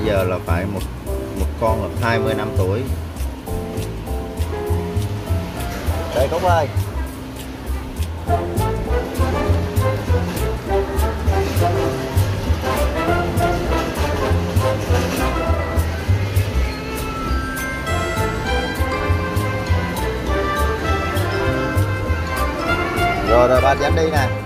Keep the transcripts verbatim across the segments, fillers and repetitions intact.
giờ là phải một một con là hai mươi năm tuổi. Đây Cúc ơi. Rồi rồi ba dám đi nè.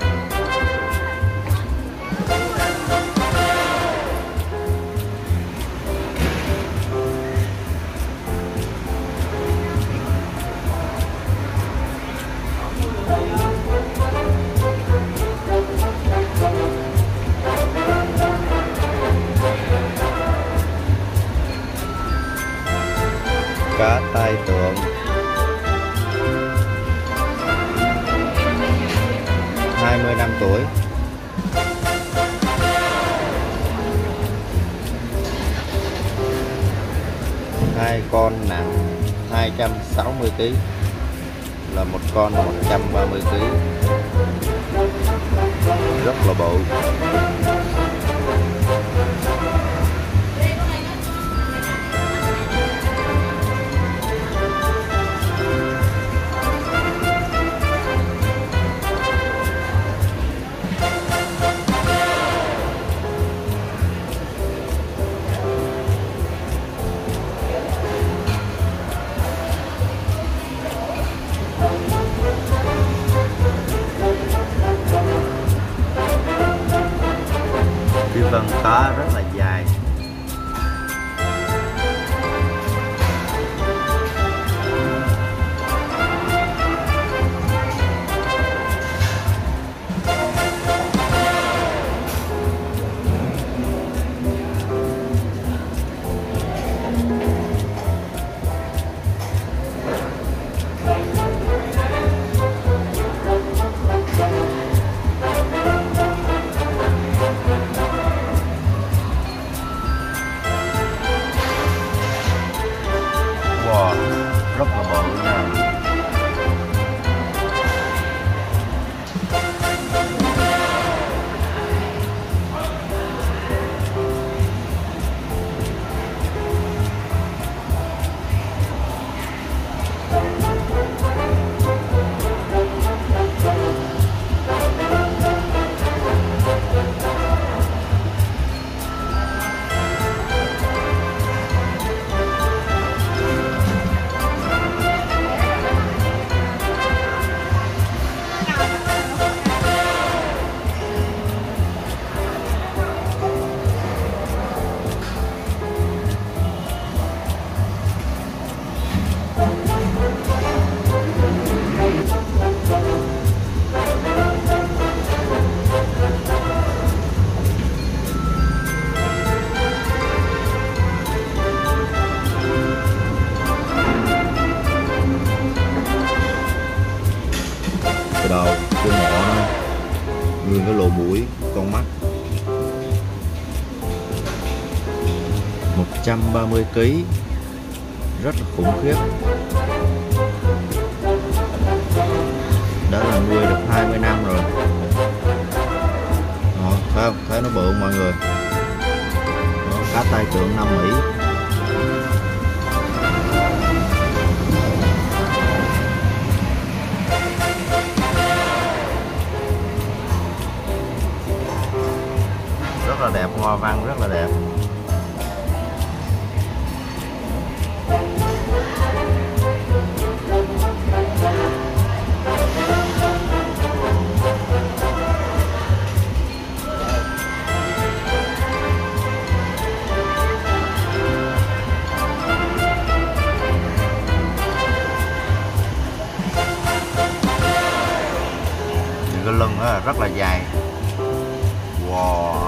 Cá tai tượng hai mươi năm tuổi. Hai con nặng hai trăm sáu mươi ki lô gam, là một con một trăm ba mươi ki lô gam, rất là bự. Cái vân cá rất là dài. Rất là bự nha. Cái đầu, cái mỏ nó nguyên cái lỗ mũi, con mắt. Một trăm ba mươi ki lô gam, rất là khủng khiếp. Đã là nuôi được hai mươi năm rồi. Đó, thấy không? Thấy nó bự không mọi người? Đó, cá tai tượng Nam Mỹ. Rất là đẹp, hoa văn rất là đẹp. Những cái lưng đó rất là dài. Wow.